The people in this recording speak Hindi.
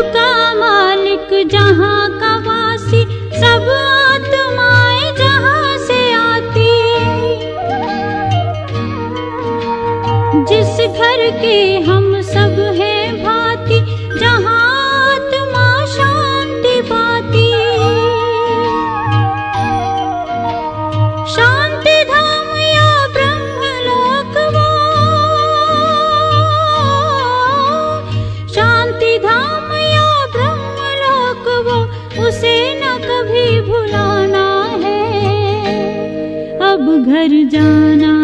का मालिक, जहाँ का वासी, सब आत्माएं जहाँ से आती। जिस घर के हम सब हैं भांति, जहाँ आत्मा शांति पाती। शांति धाम या ब्रह्मलोक वो, शांति धाम या ब्रह्मलोक वो, उसे न कभी भुलाना है। अब घर जाना